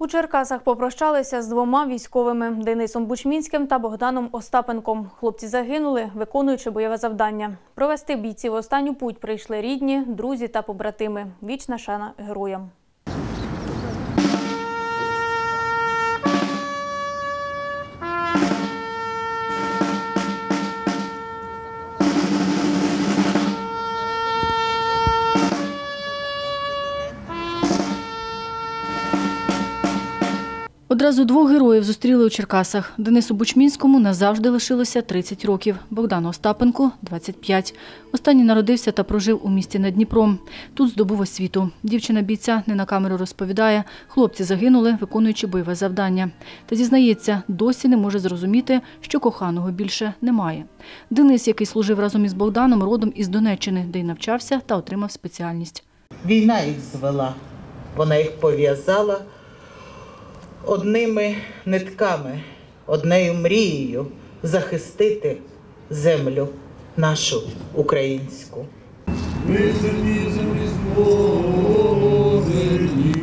У Черкасах попрощалися з двома військовими – Денисом Бучмінським та Богданом Остапенком. Хлопці загинули, виконуючи бойове завдання. Провести бійців в останню путь прийшли рідні, друзі та побратими. Вічна шана героям. Одразу двох героїв зустріли у Черкасах. Денису Бучмінському назавжди лишилося 30 років, Богдану Остапенку – 25. Останній народився та прожив у місті над Дніпром. Тут здобув освіту. Дівчина-бійця не на камеру розповідає, хлопці загинули, виконуючи бойове завдання. Та зізнається, досі не може зрозуміти, що коханого більше немає. Денис, який служив разом із Богданом, родом із Донеччини, де й навчався та отримав спеціальність. Війна їх звела, вона їх пов'язала одними нитками, однею мрією захистити землю нашу українську. Ми землі змовлені,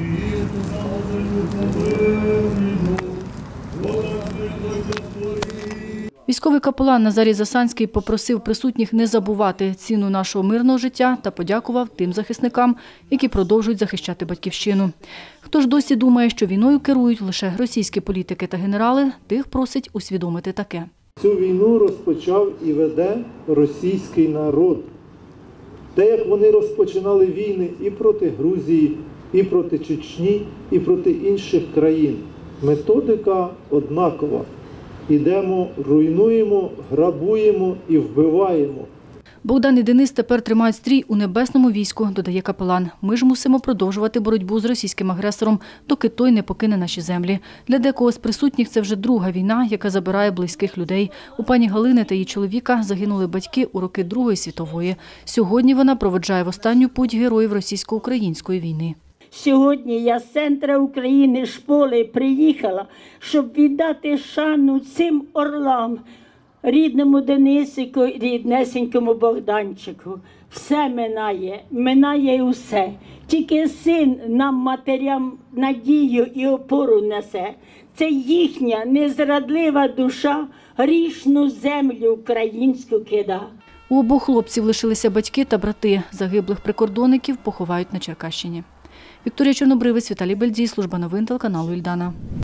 Військовий капелан Назарій Засанський попросив присутніх не забувати ціну нашого мирного життя та подякував тим захисникам, які продовжують захищати батьківщину. Хто ж досі думає, що війною керують лише російські політики та генерали, тих просить усвідомити таке. Цю війну розпочав і веде російський народ. Те, як вони розпочинали війни і проти Грузії, і проти Чечні, і проти інших країн. Методика однакова. Ідемо, руйнуємо, грабуємо і вбиваємо. Богдан і Денис тепер тримають стрій у небесному війську, додає капелан. Ми ж мусимо продовжувати боротьбу з російським агресором, доки той не покине наші землі. Для декого з присутніх це вже друга війна, яка забирає близьких людей. У пані Галини та її чоловіка загинули батьки у роки Другої світової. Сьогодні вона проводжає в останню путь героїв російсько-української війни. Сьогодні я з центру України, школи, приїхала, щоб віддати шану цим орлам, рідному Денисику, ріднесенькому Богданчику. Все минає усе. Тільки син нам, матерям, надію і опору несе. Це їхня незрадлива душа грішну землю українську кида. У обох хлопців лишилися батьки та брати. Загиблих прикордонників поховають на Черкащині. Вікторія Чорнобривець, Віталій Бельдій, служба новин телеканалу «Ільдана».